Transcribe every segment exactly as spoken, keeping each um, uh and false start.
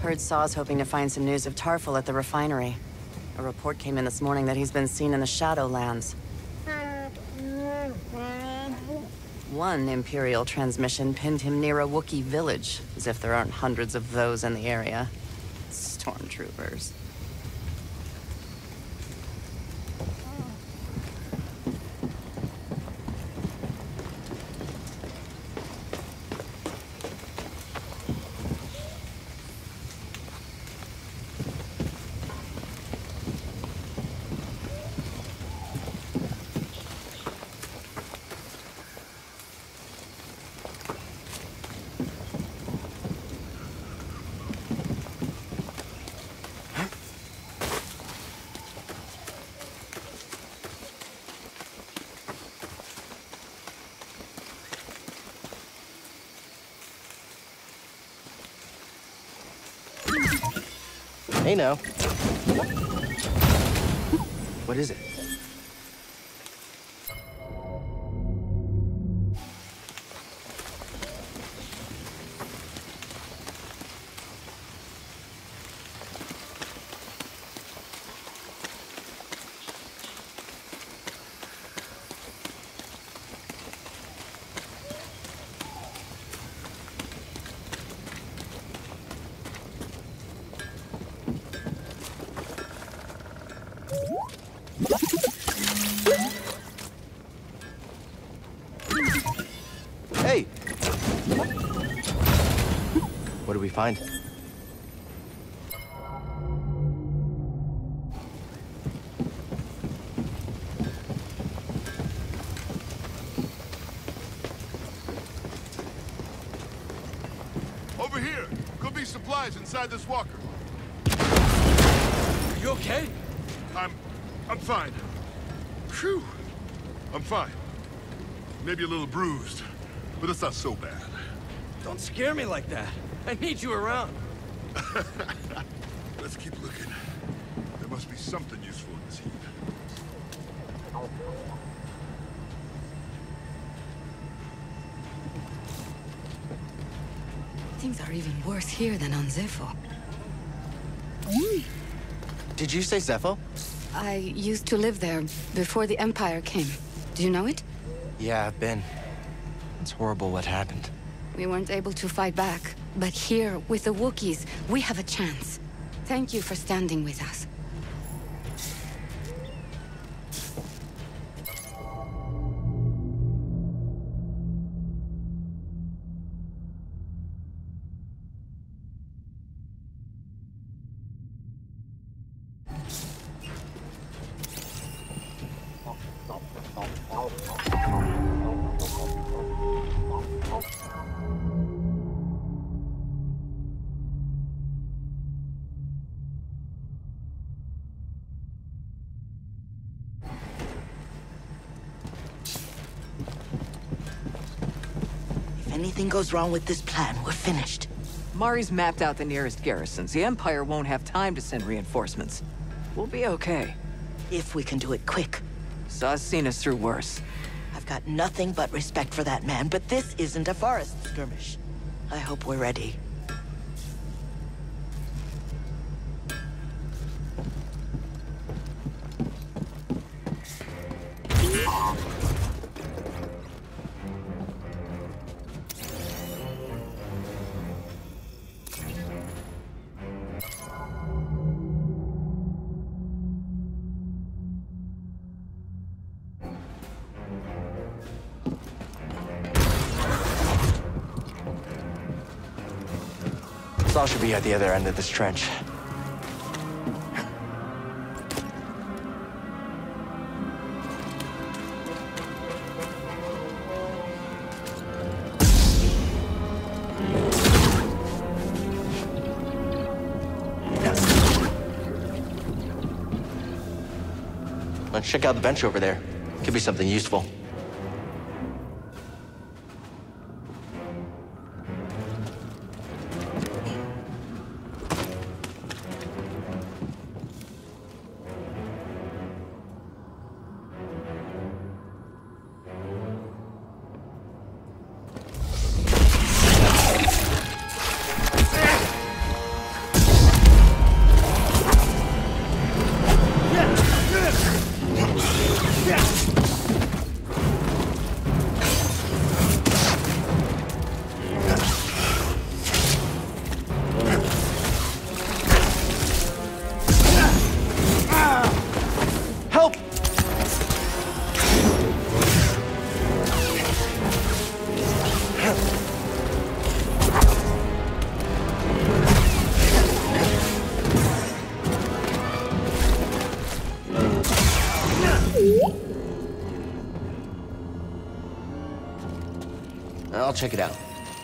Heard Saw's hoping to find some news of Tarful at the refinery. A report came in this morning that he's been seen in the Shadowlands. One Imperial transmission pinned him near a Wookiee village, as if there aren't hundreds of those in the area. Stormtroopers. Hey now. What is it? Hey! What do we find? Over here! Could be supplies inside this walker. Are you okay? I'm... I'm fine. Phew! I'm fine. Maybe a little bruised, but it's not so bad. Don't scare me like that. I need you around. Let's keep looking. There must be something useful in this heap. Things are even worse here than on Zepho. Did you say Zepho? I used to live there before the Empire came. Do you know it? Yeah, I've been. It's horrible what happened. We weren't able to fight back, but here, with the Wookiees, we have a chance. Thank you for standing with us. If anything goes wrong with this plan, we're finished. Mari's mapped out the nearest garrisons. The Empire won't have time to send reinforcements. We'll be okay. If we can do it quick. Saw's seen us through worse. I've got nothing but respect for that man, but this isn't a forest skirmish. I hope we're ready. Saw should be at the other end of this trench. Let's check out the bench over there. Could be something useful. Help! I'll check it out.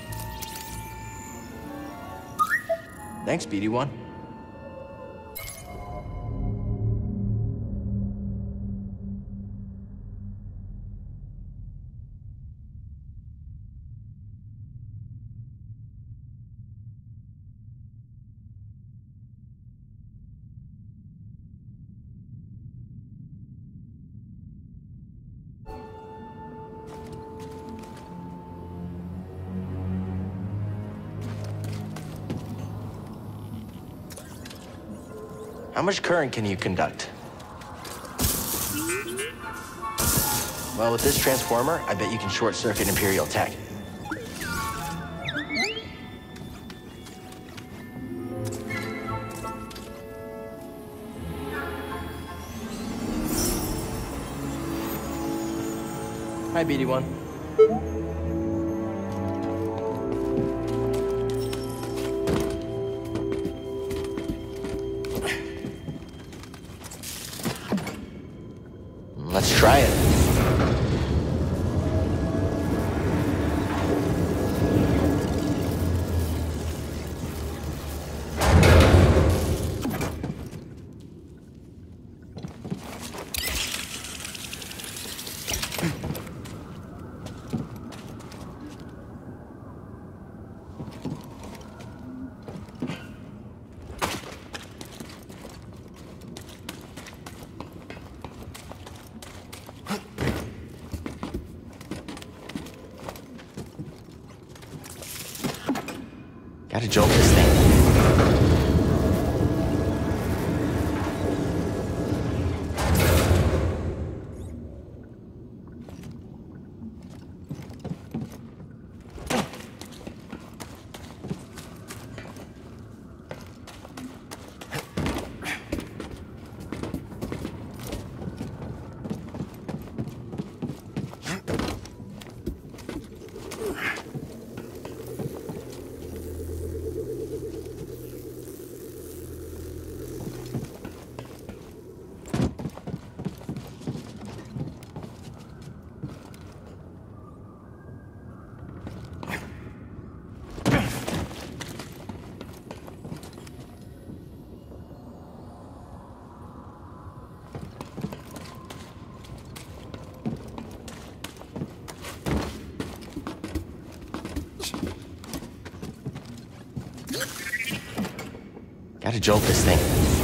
Thanks, B D one. How much current can you conduct? Well, with this transformer, I bet you can short-circuit Imperial tech. Hi, B D one. Let's try it. Gotta jolt this thing. Gotta jolt this thing.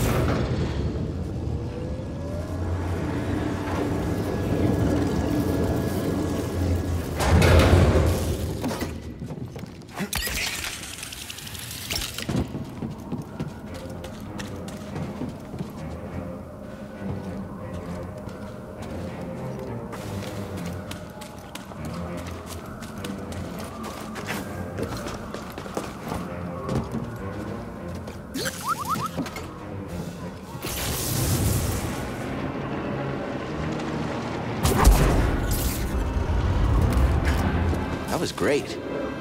That was great.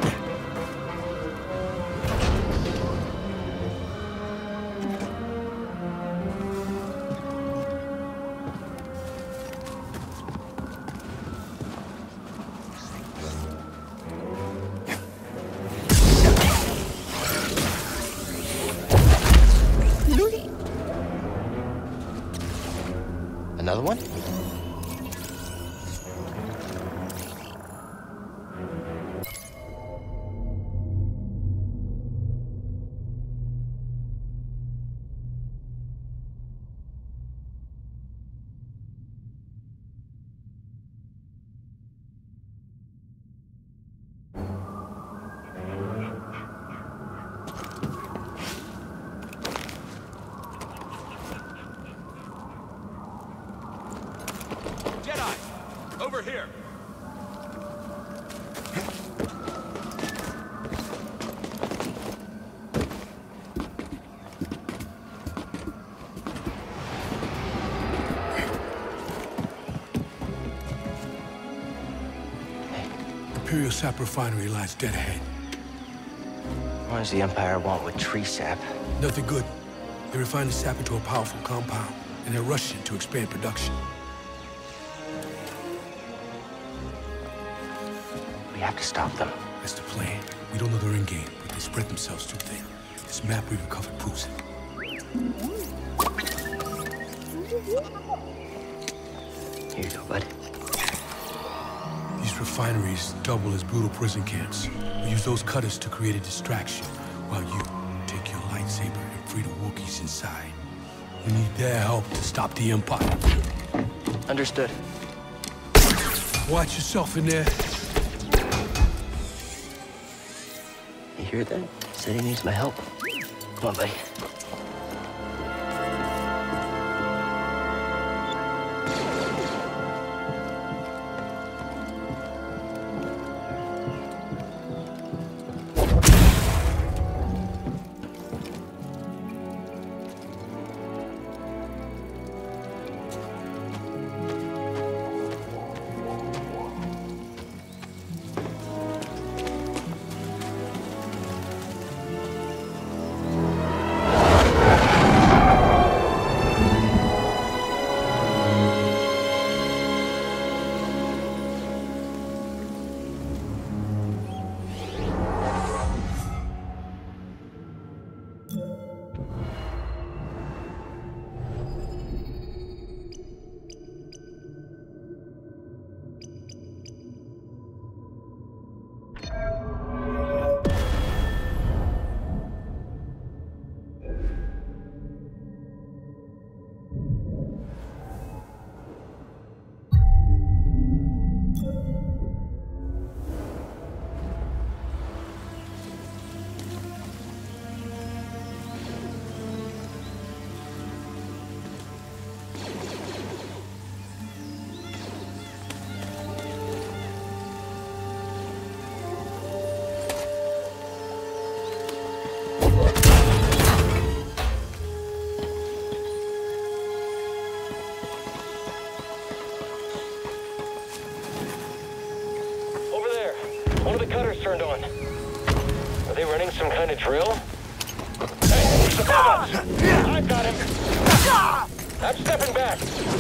Another one? Over here. Imperial sap refinery lies dead ahead. What does the Empire want with tree sap? Nothing good. They refine the sap into a powerful compound, and they're rushing to expand production. We have to stop them. That's the plan. We don't know their end game, but they spread themselves too thin. This map we've recovered proves it. Here you go, bud. These refineries double as brutal prison camps. We use those cutters to create a distraction, while you take your lightsaber and free the Wookiees inside. We need their help to stop the Empire. Understood. Watch yourself in there. You hear that? Said he needs my help. Come on, buddy. One of the cutters turned on. Are they running some kind of drill? Hey, he's above us! I've got him! I'm stepping back!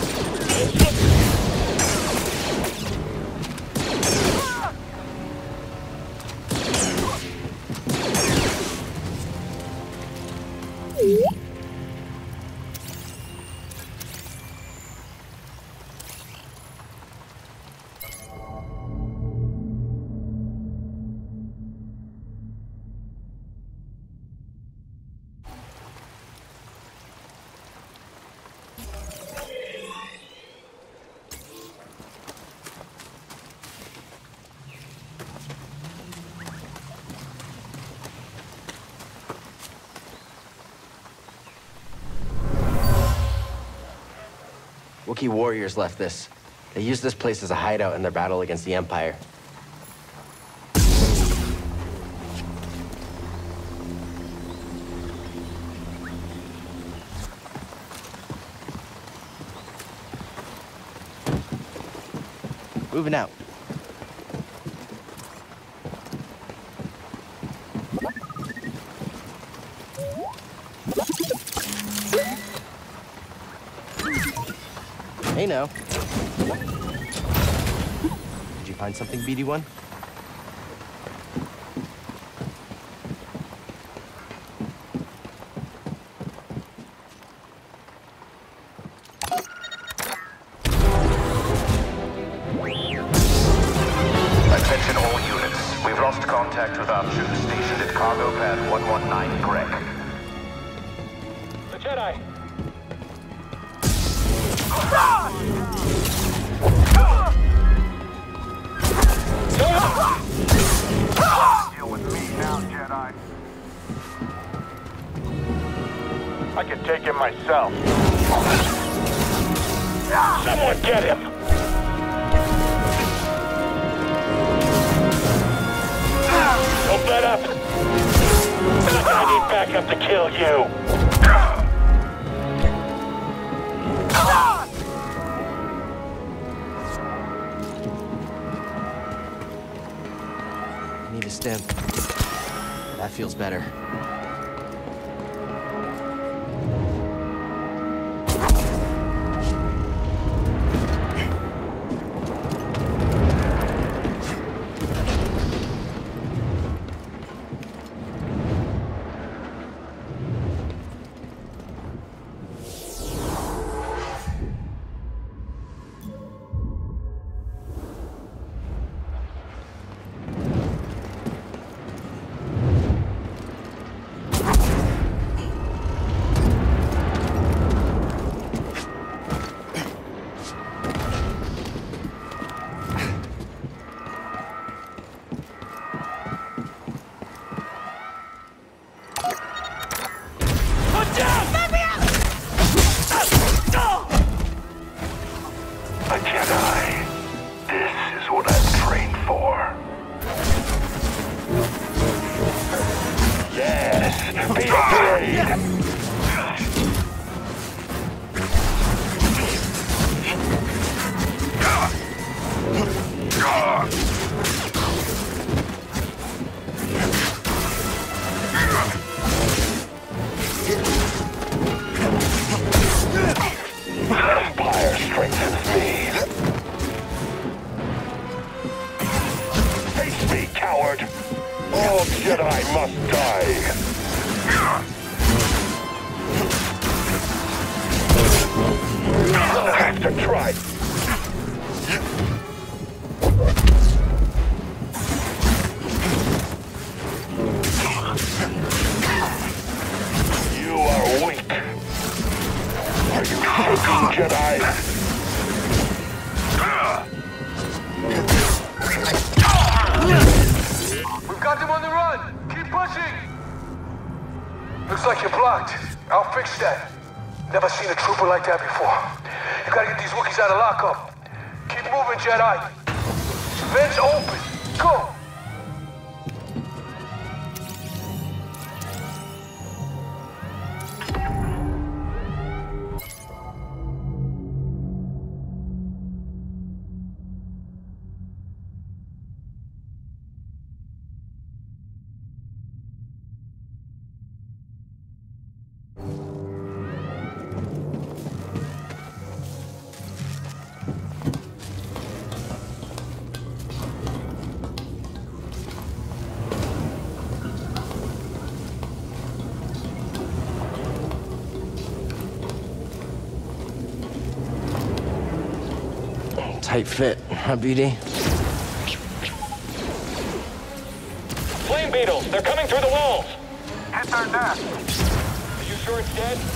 Wookiee warriors left this. They used this place as a hideout in their battle against the Empire. Moving out. Hey now. Did you find something, B D one? Attention all units. We've lost contact with our troops stationed at Cargo Pad one one nine Greg. The Jedi! Deal with me now, Jedi. I can take him myself. Someone get him! left! I need backup to kill you! I need a stim. That feels better. A Jedi. This is what I've trained for. Yes, be afraid. Empire strengthens me. Face me, coward. All Jedi must die. You'll have to try. You are weak. Are you shaking, Jedi? We've got them on the run! Keep pushing! Looks like you're blocked. I'll fix that. Never seen a trooper like that before. You gotta get these Wookiees out of lockup. Keep moving, Jedi. Vents open. Go! Tight fit, huh, B D? Flame beetles! They're coming through the walls! Hit their nest. Are you sure it's dead?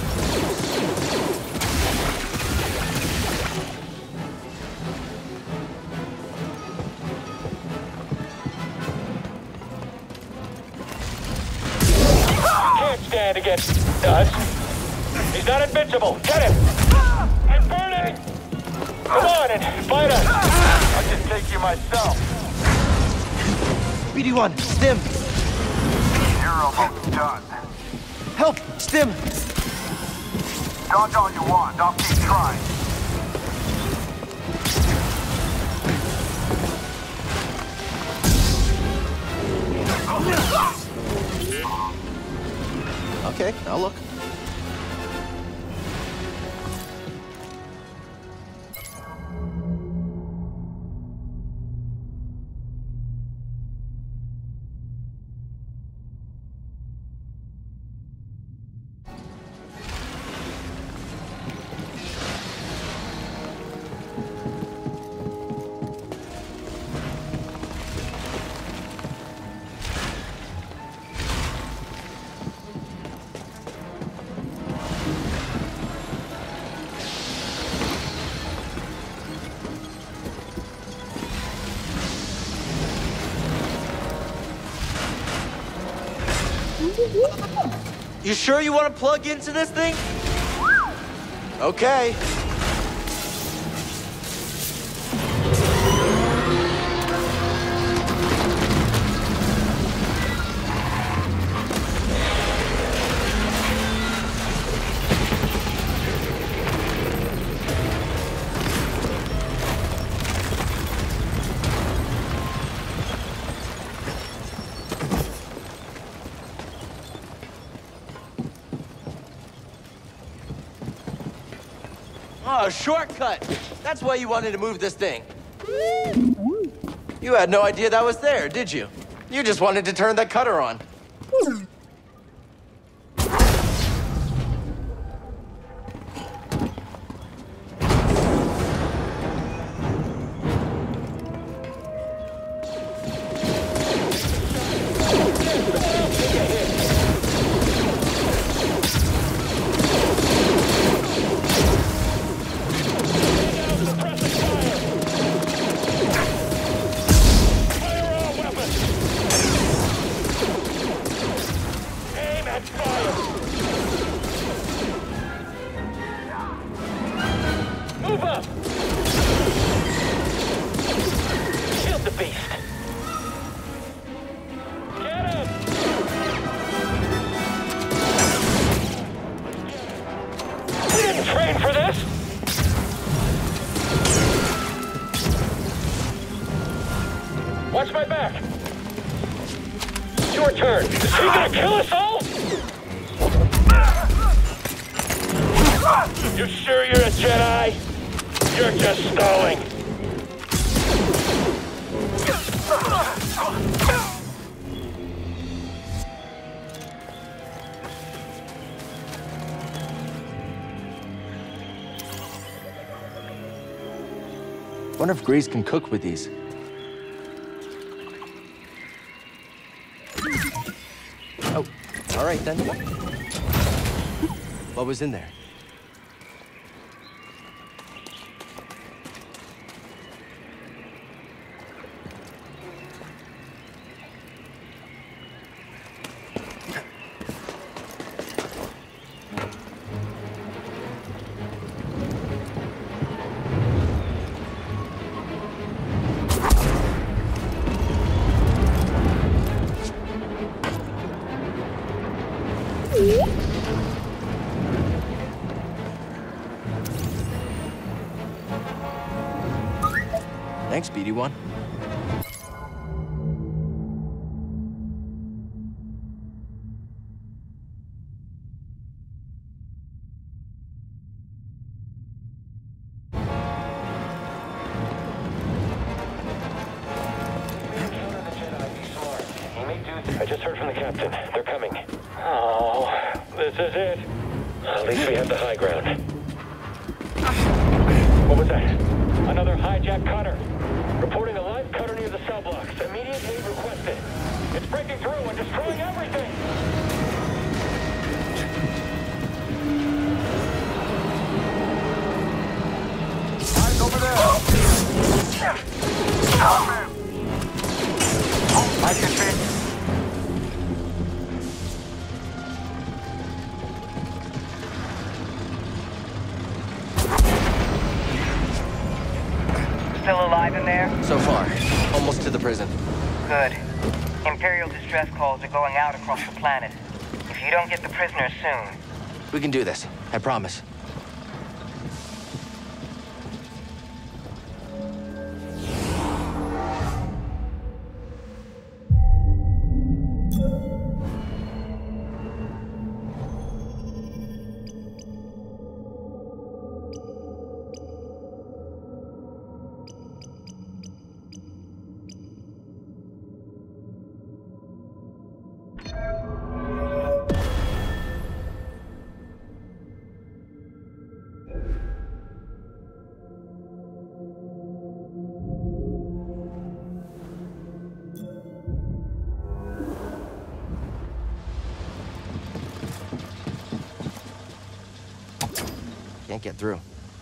Can't stand against us. He's not invincible. Get him! I'm burning! Come on and fight us! I'll just take you myself. B D one, stim! You're almost done. Help! Stim! Dodge all you want. I'll keep trying. Okay, I'll look. You sure you want to plug into this thing? Okay. Ah, a shortcut! That's why you wanted to move this thing. You had no idea that was there, did you? You just wanted to turn that cutter on. Watch my back. It's your turn. Is he gonna kill us all? You sure you're a Jedi? You're just stalling. Wonder if Grease can cook with these. Oh, all right then. What was in there? Thanks, B D one. I just heard from the captain. They're coming. Oh, this is it. At least we have the high ground. What was that? Another hijacked cutter. Reporting a live cutter near the cell blocks. Immediate aid requested. It's breaking through and destroying everything. Eyes over there. I can see. Still alive in there? So far, almost to the prison. Good. Imperial distress calls are going out across the planet. If you don't get the prisoners soon... We can do this, I promise. Can't get through.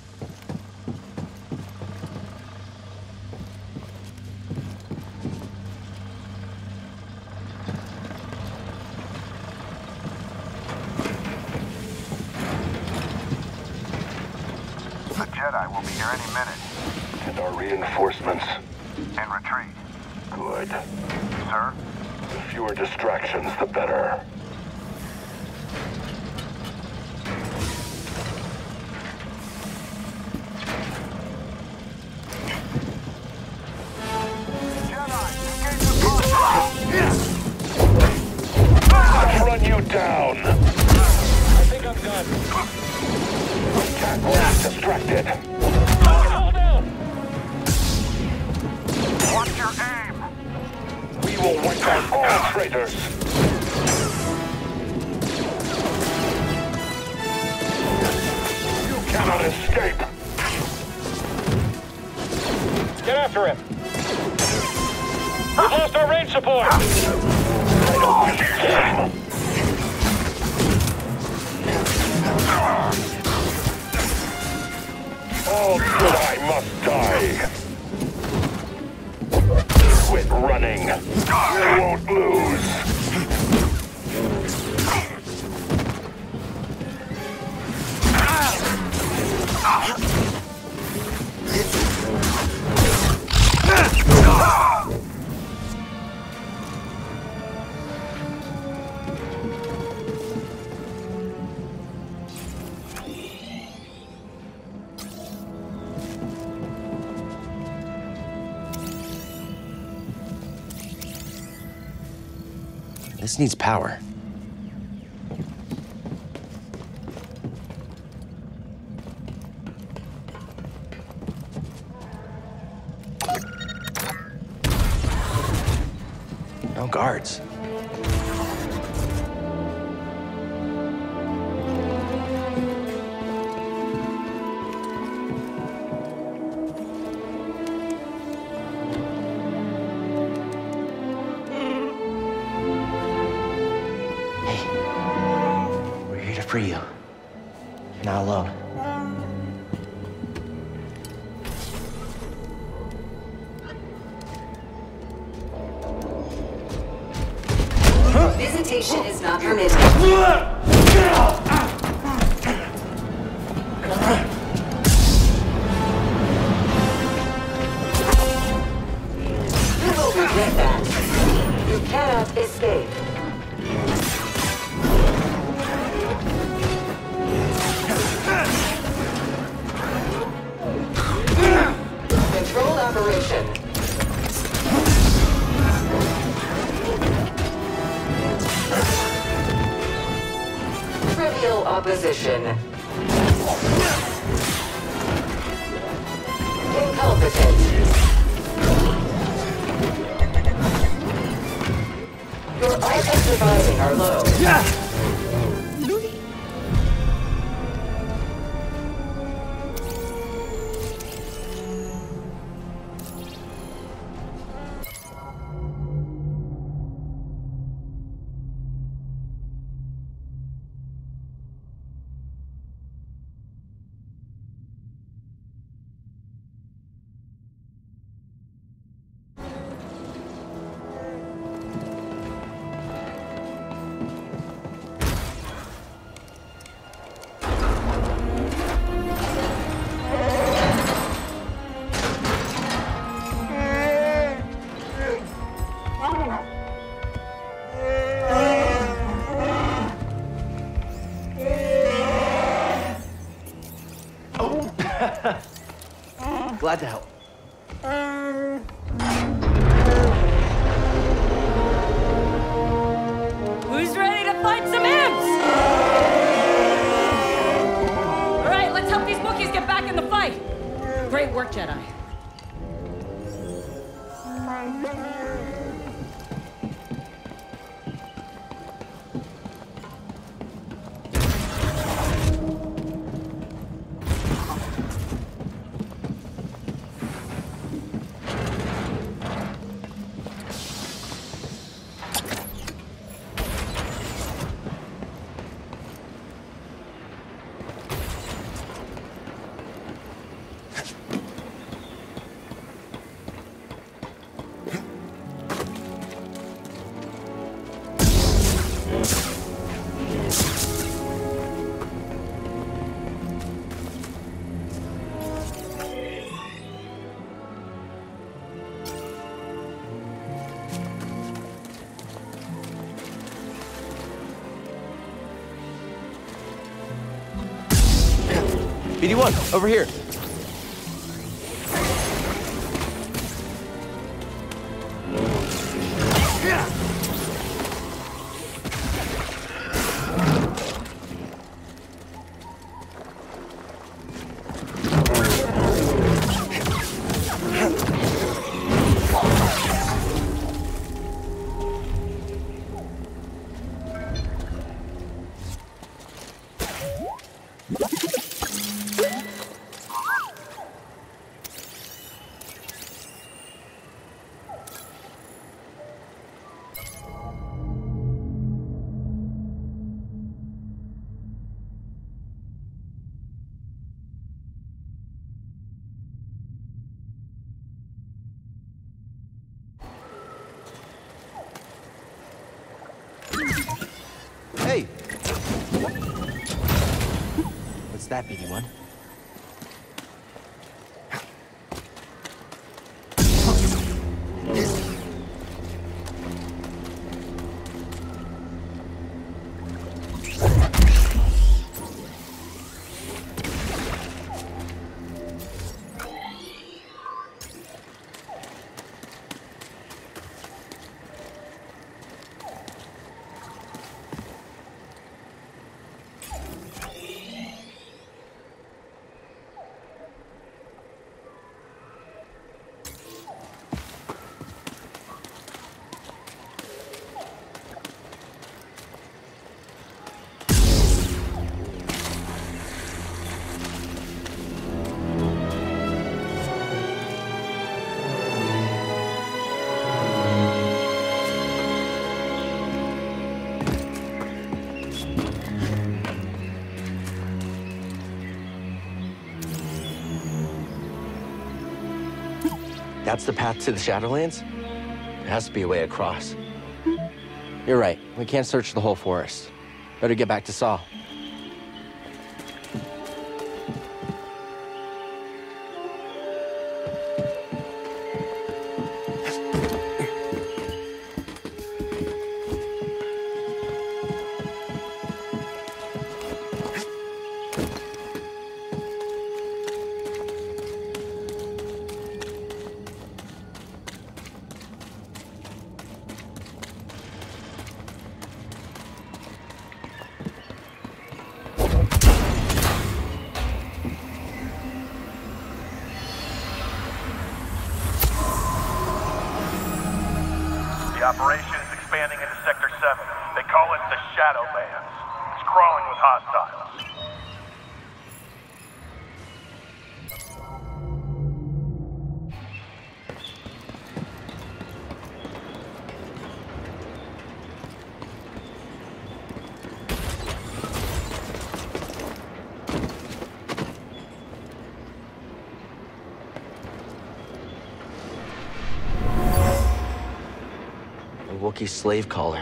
The Jedi will be here any minute. And our reinforcements? In retreat. Good. Sir? The fewer distractions, the better. I'll run you down. I think I'm done. Attack distracted. Hold down! Watch your aim! We will wipe out all traitors! You cannot escape! Get after him! We've lost our range support! All Jedi must die! Quit running! You won't lose! This needs power. No guards. For you. You're not alone. Visitation is not permitted. You will regret that. You cannot escape. Controlled operation. Trivial opposition. Incompetent. Your odds of surviving are low. Yeah. Glad to help. Who's ready to fight some imps? All right, let's help these Wookiees get back in the fight. Great work, Jedi. B D one, over here. What's that, B D one? That's the path to the Shadowlands? There has to be a way across. You're right. We can't search the whole forest. Better get back to Saul. Operation is expanding into Sector seven. They call it the Shadowlands. It's crawling with hostiles. Wookiee slave collar.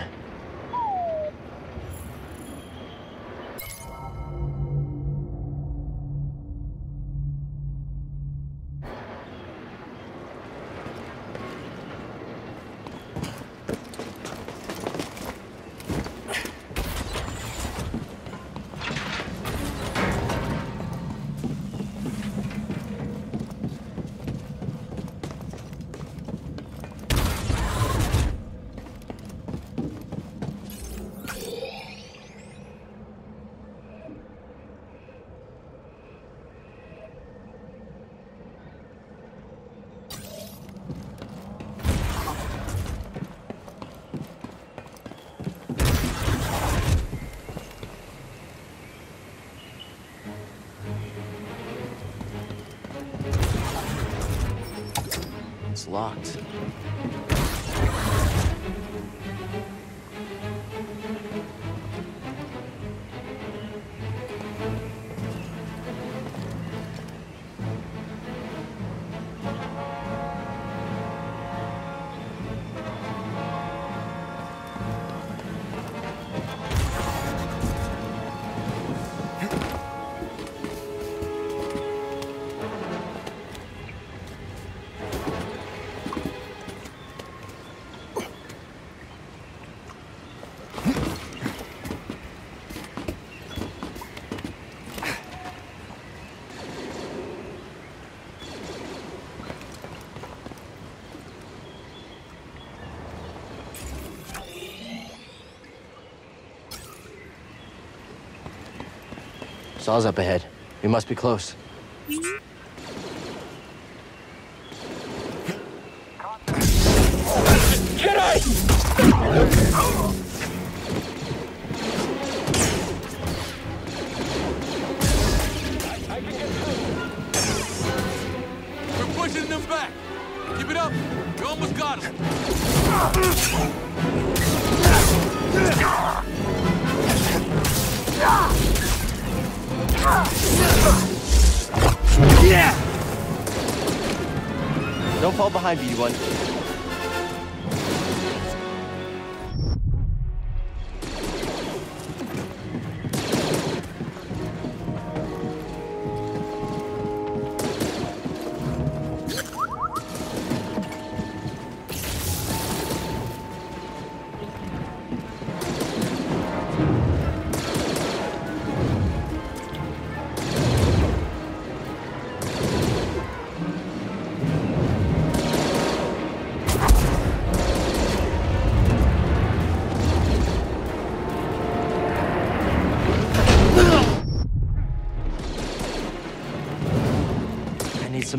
It's locked. Saw's up ahead. We must be close. Jedi! We're pushing them back. Keep it up. You almost got him. Yeah! Don't fall behind, B D one.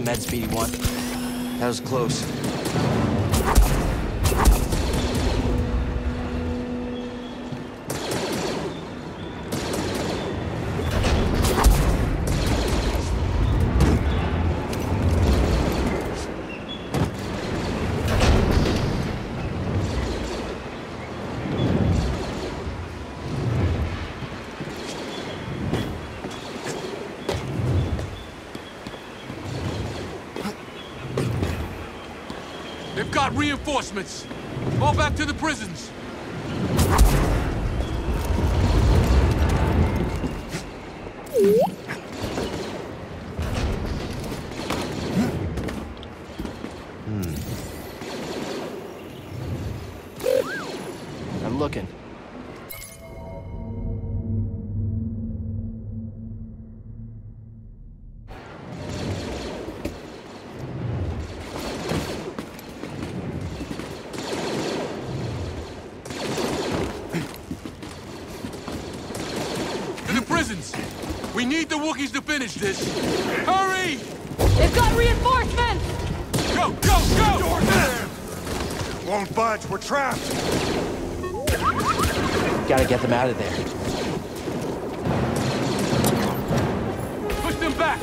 med speedy one. That was close. They've got reinforcements. All back to the prisons. Hmm. I'm looking. We need the Wookiees to finish this. Hurry! They've got reinforcements! Go, go, go! Doors there! Won't budge, we're trapped! Gotta get them out of there. Push them back!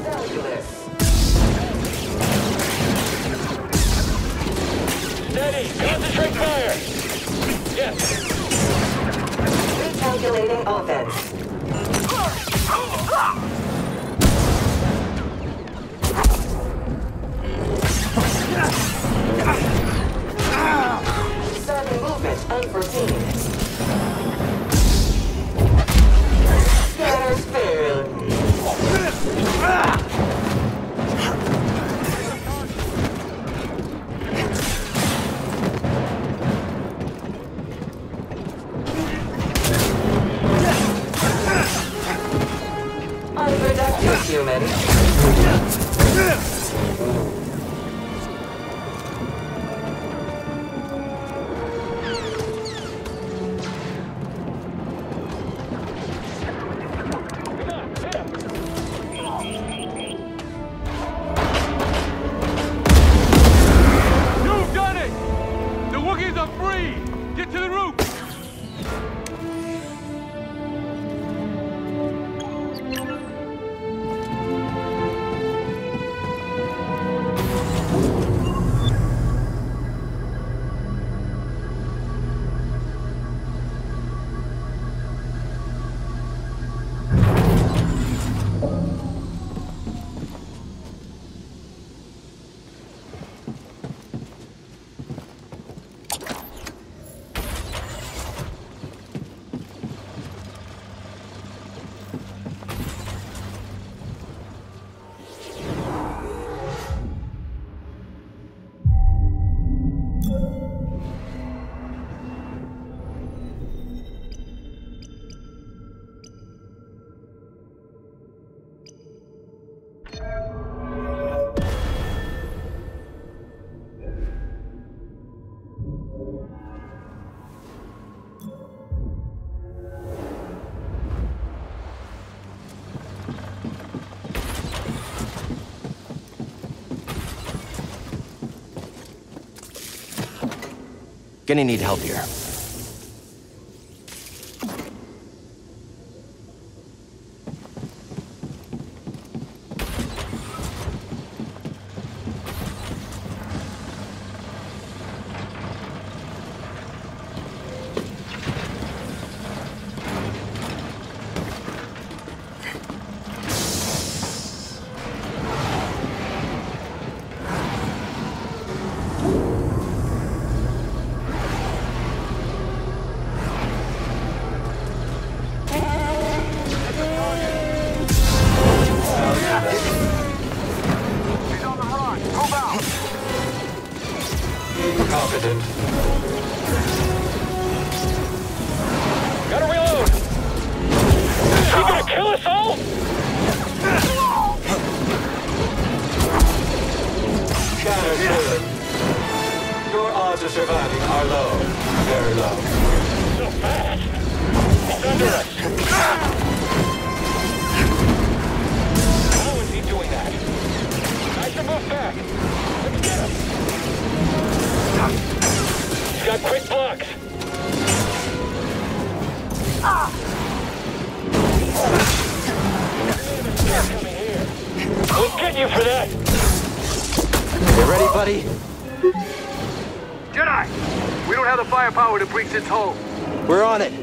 Steady! Concentrate fire! Yes! Recalculating offense. Sudden movement unforeseen. Scatter failed. Unproductive human. You've done it! The Wookiees are free! Get to the roof! Gonna need help here. Confident. Gotta reload! Is he gonna kill us all? Shattered good. Your odds of surviving are low. Very low. So fast! He's under us! How is he doing that? I move back. Let's get him. He's got quick blocks. Ah! We'll get you for that. You ready, buddy? Jedi! We don't have the firepower to breach this hole. We're on it.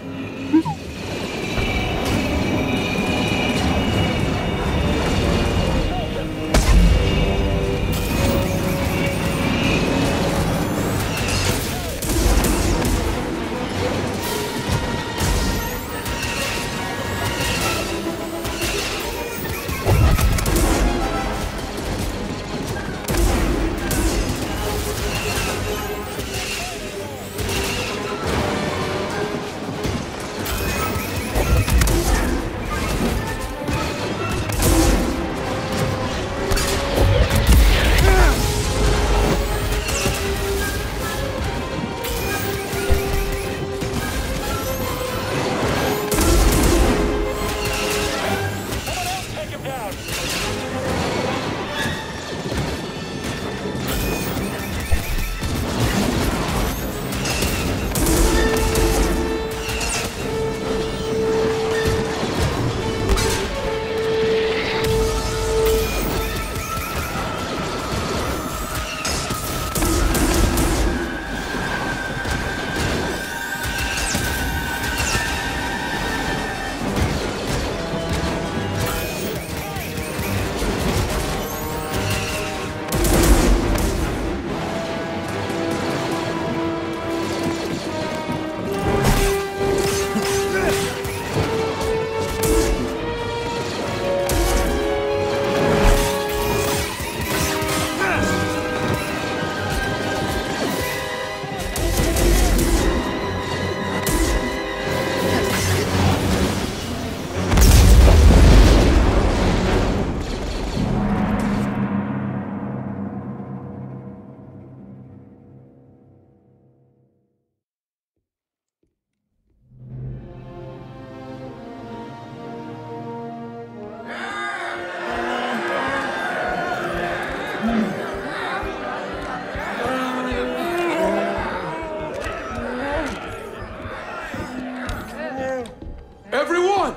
Everyone!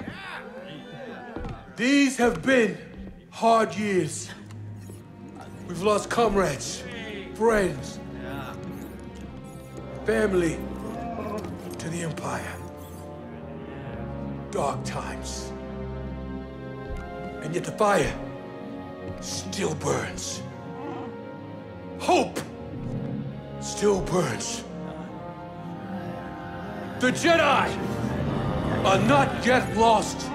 These have been hard years. We've lost comrades, friends, family to the Empire. Dark times. And yet the fire still burns. Hope still burns. The Jedi are not yet lost.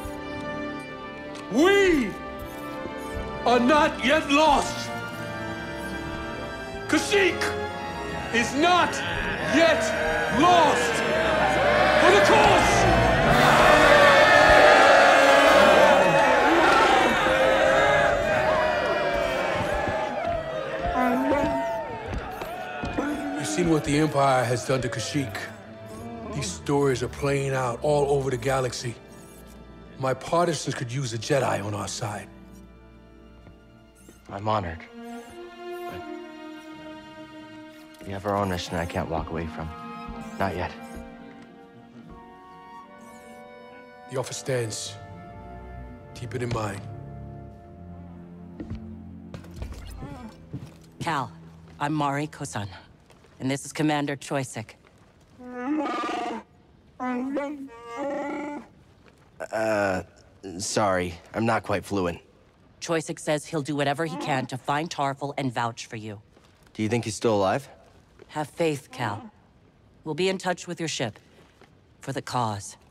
We are not yet lost. Kashyyyk is not yet lost. For the cause! You've seen what the Empire has done to Kashyyyk. These stories are playing out all over the galaxy. My partisans could use a Jedi on our side. I'm honored. But we have our own mission I can't walk away from. Not yet. The offer stands. Keep it in mind. Cal, I'm Mari Kosan, and this is Commander Choyyssyk. Uh, sorry. I'm not quite fluent. Choyyssyk says he'll do whatever he can to find Tarfful and vouch for you. Do you think he's still alive? Have faith, Cal. We'll be in touch with your ship. For the cause.